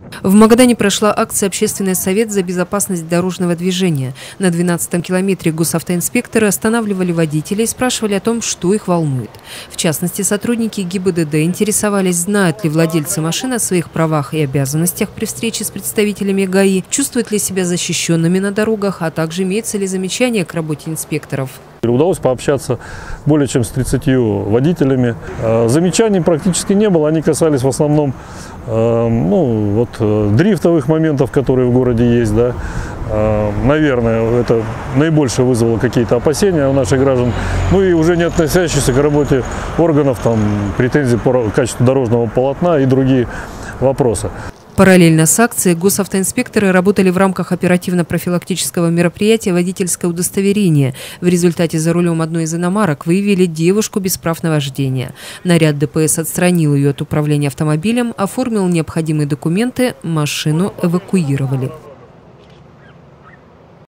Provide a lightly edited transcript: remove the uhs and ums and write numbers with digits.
В Магадане прошла акция «Общественный совет за безопасность дорожного движения». На 12-м километре госавтоинспекторы останавливали водителей и спрашивали о том, что их волнует. В частности, сотрудники ГИБДД интересовались, знают ли владельцы машин о своих правах и обязанностях при встрече с представителями ГАИ, чувствуют ли себя защищенными на дорогах, а также имеются ли замечания к работе инспекторов. Удалось пообщаться более чем с 30 водителями. Замечаний практически не было, они касались в основном дрифтовых моментов, которые в городе есть. Да. Наверное, это наибольше вызвало какие-то опасения у наших граждан. Ну и уже не относящиеся к работе органов, претензий по качеству дорожного полотна и другие вопросы. Параллельно с акцией госавтоинспекторы работали в рамках оперативно-профилактического мероприятия «Водительское удостоверение». В результате за рулем одной из иномарок выявили девушку без прав на вождение. Наряд ДПС отстранил ее от управления автомобилем, оформил необходимые документы, машину эвакуировали.